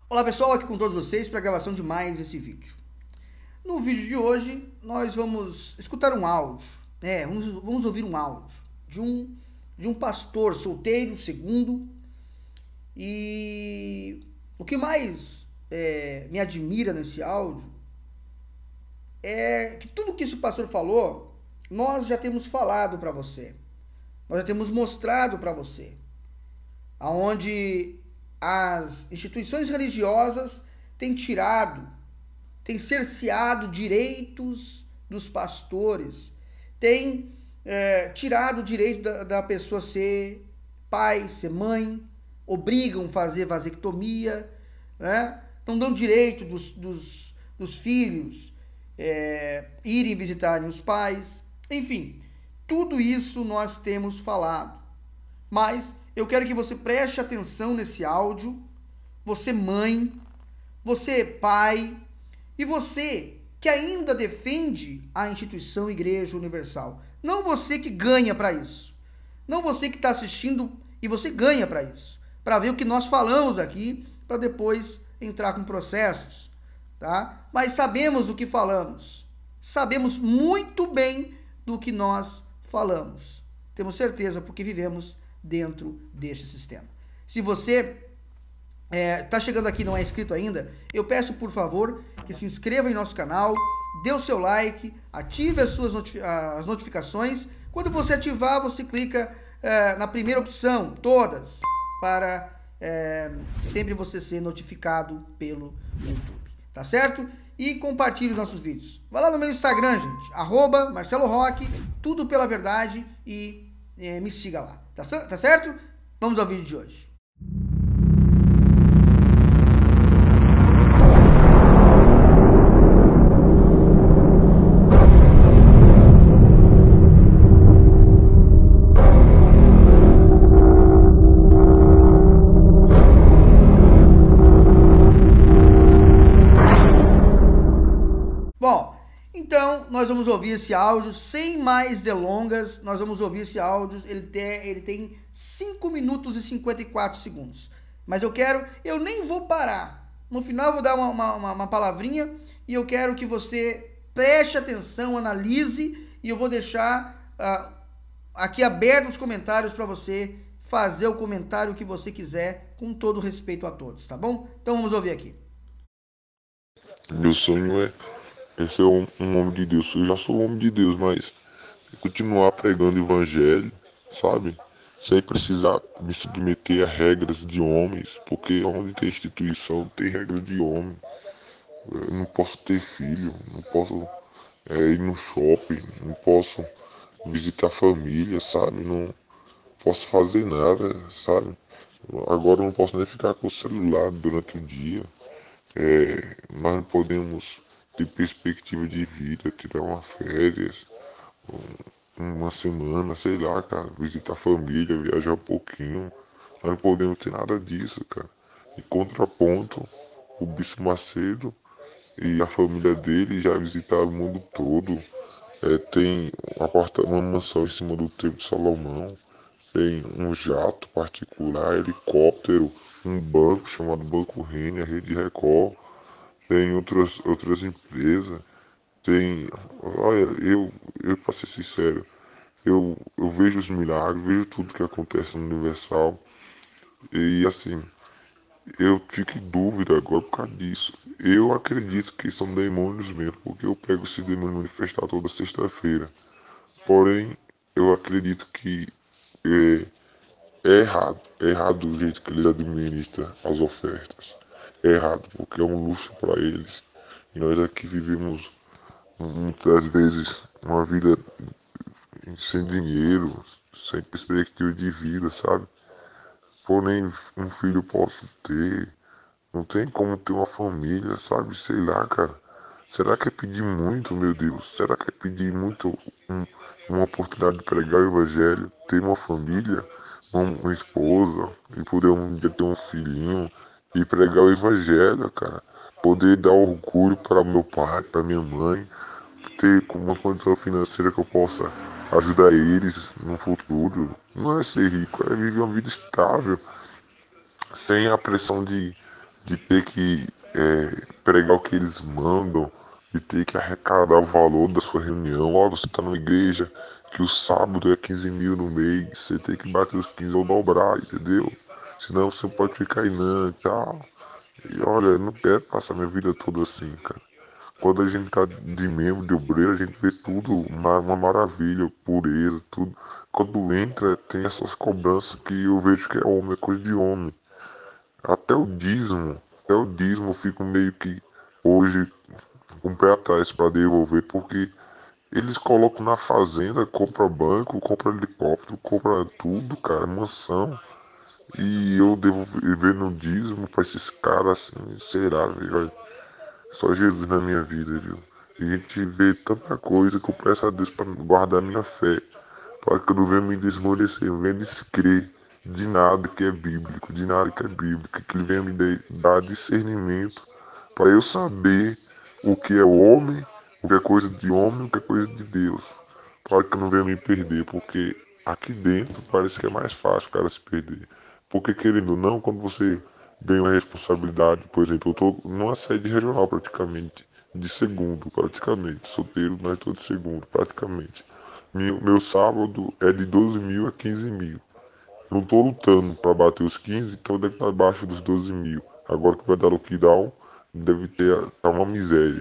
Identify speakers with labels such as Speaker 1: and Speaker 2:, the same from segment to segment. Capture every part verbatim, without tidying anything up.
Speaker 1: Olá pessoal, aqui com todos vocês para a gravação de mais esse vídeo. No vídeo de hoje nós vamos escutar um áudio, é, vamos, vamos ouvir um áudio de um, de um pastor solteiro, segundo, e o que mais é, me admira nesse áudio é que tudo que esse pastor falou, nós já temos falado para você, nós já temos mostrado para você, aonde as instituições religiosas têm tirado, têm cerceado direitos dos pastores, têm é, tirado o direito da, da pessoa ser pai, ser mãe, obrigam a fazer vasectomia, né? Não dão direito dos, dos, dos filhos é, irem visitarem os pais, enfim, tudo isso nós temos falado, mas eu quero que você preste atenção nesse áudio, você mãe, você pai e você que ainda defende a instituição Igreja Universal. Não você que ganha para isso, não você que está assistindo e você ganha para isso, para ver o que nós falamos aqui, para depois entrar com processos, tá? Mas sabemos o que falamos, sabemos muito bem do que nós falamos, temos certeza porque vivemos dentro deste sistema. Se você está é, chegando aqui e não é inscrito ainda, eu peço por favor que se inscreva em nosso canal, dê o seu like, ative as suas notifi as notificações. Quando você ativar, você clica é, na primeira opção, todas, para é, sempre você ser notificado pelo YouTube, tá certo? E compartilhe os nossos vídeos. Vai lá no meu Instagram, gente, arroba Marcelo Roque, tudo pela verdade, e é, me siga lá. Tá, tá certo? Vamos ao vídeo de hoje. Bom, então nós vamos ouvir esse áudio sem mais delongas. Nós vamos ouvir esse áudio, ele tem, ele tem cinco minutos e cinquenta e quatro segundos. Mas eu quero, eu nem vou parar. No final eu vou dar uma, uma, uma palavrinha e eu quero que você preste atenção, analise, e eu vou deixar uh, aqui aberto os comentários para você fazer o comentário que você quiser, com todo respeito a todos, tá bom? Então vamos ouvir aqui.
Speaker 2: Meu sonho é é ser um, um homem de Deus. Eu já sou um homem de Deus, mas continuar pregando o evangelho, sabe? Sem precisar me submeter a regras de homens, porque onde tem instituição tem regras de homem. Eu não posso ter filho, não posso é, ir no shopping, não posso visitar a família, sabe? Não posso fazer nada, sabe? Agora eu não posso nem ficar com o celular durante o dia. É, nós não podemos ter perspectiva de vida, tirar uma férias, uma semana, sei lá, cara, visitar a família, viajar um pouquinho. Nós não podemos ter nada disso, cara. Em contraponto, o Bispo Macedo e a família dele já visitaram o mundo todo. É, tem uma, porta, uma mansão em cima do Templo de Salomão, tem um jato particular, helicóptero, um banco chamado Banco Renner, a Rede Record. Tem outras, outras empresas, tem, olha, eu, eu para ser sincero, eu, eu vejo os milagres, vejo tudo que acontece no Universal, e assim, eu fico em dúvida agora por causa disso. Eu acredito que são demônios mesmo, porque eu pego esse demônio manifestar toda sexta-feira, porém, eu acredito que é, é errado, é errado o jeito que eles administram as ofertas. É errado, porque é um luxo para eles. E nós aqui vivemos muitas vezes uma vida sem dinheiro, sem perspectiva de vida, sabe? Porém, um filho posso ter, não tem como ter uma família, sabe? Sei lá, cara. Será que é pedir muito, meu Deus? Será que é pedir muito um, uma oportunidade de pregar o evangelho, ter uma família, uma, uma esposa, e poder um dia ter um filhinho, e pregar o evangelho, cara? Poder dar orgulho para meu pai, para minha mãe, ter uma condição financeira que eu possa ajudar eles no futuro. Não é ser rico, é viver uma vida estável, sem a pressão de, de ter que é, pregar o que eles mandam, de ter que arrecadar o valor da sua reunião. Ó, você tá na igreja, que o sábado é quinze mil no mês, você tem que bater os quinze ou dobrar, entendeu? Senão você pode ficar aí, não, tchau. E olha, eu não quero passar minha vida toda assim, cara. Quando a gente tá de membro, de obreiro, a gente vê tudo uma, uma maravilha, pureza, tudo. Quando entra, tem essas cobranças que eu vejo que é homem, é coisa de homem. Até o dízimo, até o dízimo eu fico meio que hoje com o pé atrás para devolver, porque eles colocam na fazenda, compra banco, compra helicóptero, compra tudo, cara, mansão. E eu devo viver no dízimo pra esses caras assim, será, velho? Só Jesus na minha vida, viu? E a gente vê tanta coisa que eu peço a Deus para guardar minha fé, para que eu não venha me desmorecer, não venha descrer de nada que é bíblico, de nada que é bíblico, que Ele venha me dar discernimento para eu saber o que é homem, o que é coisa de homem, o que é coisa de Deus, para que eu não venha me perder, porque aqui dentro parece que é mais fácil o cara se perder. Porque querendo ou não, quando você ganha uma responsabilidade, por exemplo, eu tô numa sede regional praticamente, de segundo, praticamente, solteiro, mas tô de segundo, praticamente. Meu, meu sábado é de doze mil a quinze mil. Não tô lutando para bater os quinze, então deve estar abaixo dos doze mil. Agora que vai dar lockdown, deve ter tá uma miséria.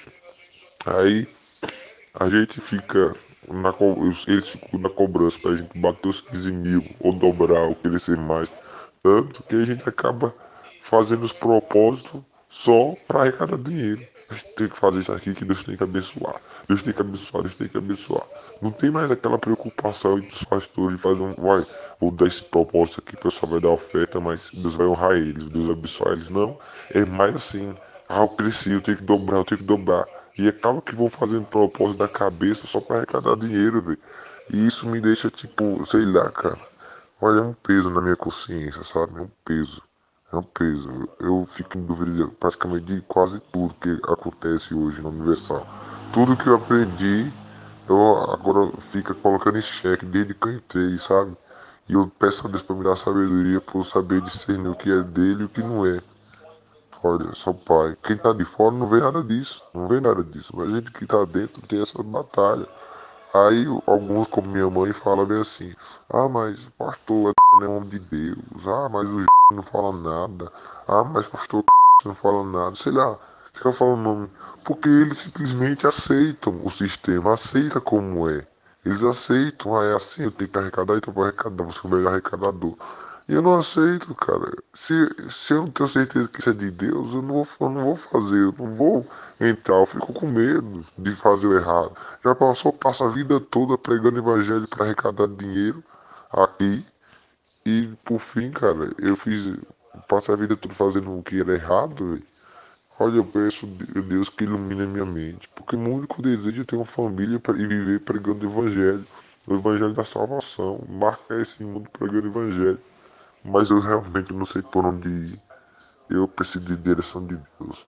Speaker 2: Aí a gente fica na, co- eles ficam na cobrança pra gente bater os quinze mil ou dobrar ou crescer mais. Tanto que a gente acaba fazendo os propósitos só para arrecadar dinheiro. A gente tem que fazer isso aqui que Deus tem que abençoar. Deus tem que abençoar, Deus tem que abençoar. Não tem mais aquela preocupação entre os pastores de fazer um, vai, vou dar esse propósito aqui, o pessoal vai dar oferta, mas Deus vai honrar eles, Deus vai abençoar eles. Não, é mais assim, ah, eu cresci, eu tenho que dobrar, eu tenho que dobrar. E acaba que vão fazendo propósito da cabeça só para arrecadar dinheiro, velho. E isso me deixa tipo, sei lá, cara. Olha, é um peso na minha consciência, sabe? É um peso. É um peso. Eu fico em dúvida praticamente de quase tudo que acontece hoje na Universal. Tudo que eu aprendi, eu agora fico colocando em xeque desde que eu entrei, sabe? E eu peço a Deus para me dar sabedoria para eu saber discernir o que é dele e o que não é. Olha, só pai. Quem tá de fora não vê nada disso. Não vê nada disso. Mas a gente que tá dentro tem essa batalha. Aí alguns, como minha mãe, falam bem assim: ah, mas o pastor é homem de Deus. Ah, mas o não fala nada. Ah, mas o pastor não fala nada. Sei lá, fica falando nome. Porque eles simplesmente aceitam o sistema, aceitam como é. Eles aceitam, ah, é assim, eu tenho que arrecadar, então eu vou arrecadar, você é o melhor arrecadador. E eu não aceito, cara. Se, se eu não tenho certeza que isso é de Deus, eu não vou, eu não vou fazer, eu não vou entrar, eu fico com medo de fazer o errado. Já passou, passa a vida toda pregando evangelho para arrecadar dinheiro aqui. E por fim, cara, eu fiz. Passei a vida toda fazendo o que era errado, véio. Olha, eu peço a Deus que ilumine a minha mente. Porque o meu único desejo é ter uma família pra- e viver pregando o evangelho. O evangelho da salvação. Marcar esse mundo pregando o evangelho. Mas eu realmente não sei por onde ir. Eu preciso de direção de Deus.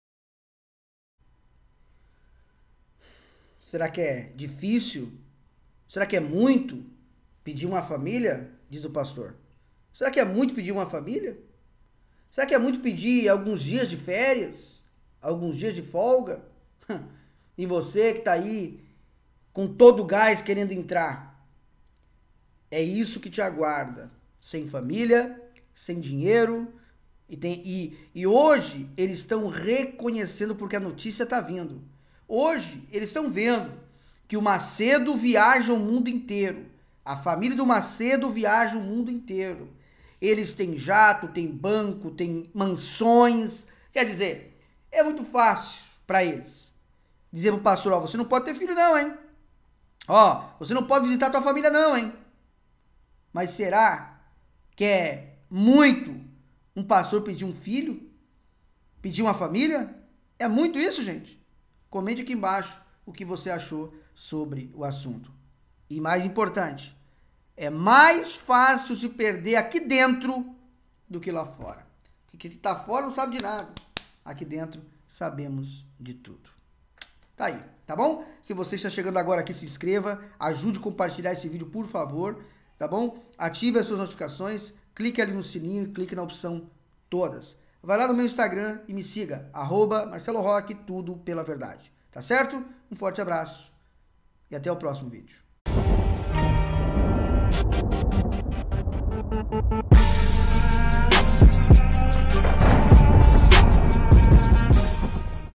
Speaker 1: Será que é difícil? Será que é muito pedir uma família? Diz o pastor. Será que é muito pedir uma família? Será que é muito pedir alguns dias de férias? Alguns dias de folga? E você que está aí com todo o gás querendo entrar? É isso que te aguarda. Sem família, sem dinheiro. E, tem, e, e hoje eles estão reconhecendo porque a notícia está vindo. Hoje eles estão vendo que o Macedo viaja o mundo inteiro. A família do Macedo viaja o mundo inteiro. Eles têm jato, têm banco, têm mansões. Quer dizer, é muito fácil para eles dizer pro pastor: ó, você não pode ter filho não, hein? Ó, você não pode visitar tua família não, hein? Mas será que é muito um pastor pedir um filho? Pedir uma família? É muito isso, gente? Comente aqui embaixo o que você achou sobre o assunto. E mais importante, é mais fácil se perder aqui dentro do que lá fora. Porque quem tá fora não sabe de nada. Aqui dentro sabemos de tudo. Tá aí, tá bom? Se você está chegando agora aqui, se inscreva, ajude a compartilhar esse vídeo, por favor, tá bom? Ative as suas notificações, clique ali no sininho e clique na opção todas. vai lá no meu Instagram e me siga, arroba Marcelo Roque, tudo pela verdade. Tá certo? Um forte abraço e até o próximo vídeo.